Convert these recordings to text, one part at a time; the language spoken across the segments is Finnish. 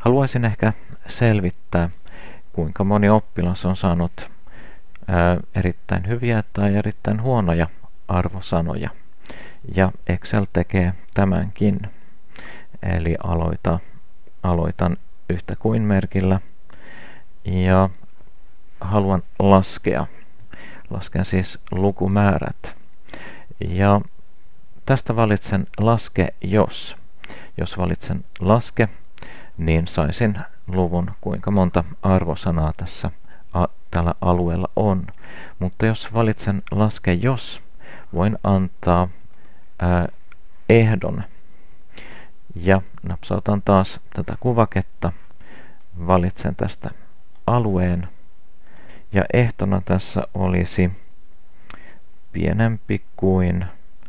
Haluaisin ehkä selvittää, kuinka moni oppilas on saanut erittäin hyviä tai erittäin huonoja arvosanoja. Ja Excel tekee tämänkin. Eli aloitan yhtä kuin merkillä ja haluan laskea. Lasken siis lukumäärät. Ja tästä valitsen laske jos. Jos valitsen laske, niin saisin luvun, kuinka monta arvosanaa tällä alueella on. Mutta jos valitsen laske jos, voin antaa ehdon. Ja napsautan taas tätä kuvaketta, valitsen tästä alueen ja ehtona tässä olisi pienempi kuin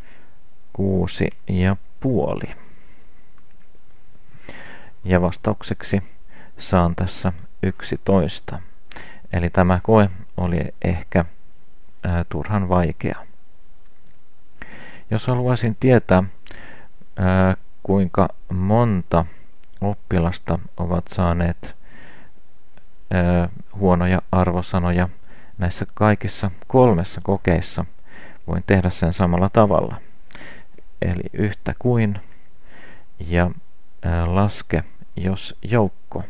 6,5. Ja vastaukseksi saan tässä 11. Eli tämä koe oli ehkä turhan vaikea. Jos haluaisin tietää, kuinka monta oppilasta ovat saaneet huonoja arvosanoja näissä kaikissa 3 kokeissa, voin tehdä sen samalla tavalla. Eli yhtä kuin ja laske jos joukko.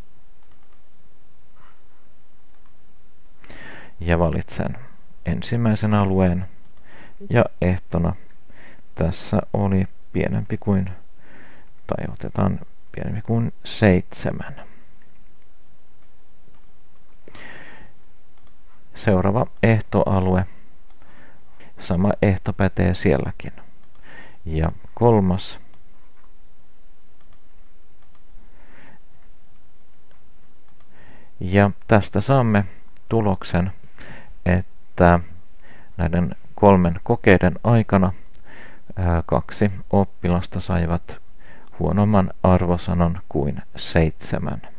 Ja valitsen ensimmäisen alueen ja ehtona tässä oli pienempi kuin, tai otetaan pienempi kuin 7. Seuraava ehtoalue. Sama ehto pätee sielläkin. Ja 3. Ja tästä saamme tuloksen, että näiden 3 kokeiden aikana 2 oppilasta saivat huonomman arvosanan kuin 7.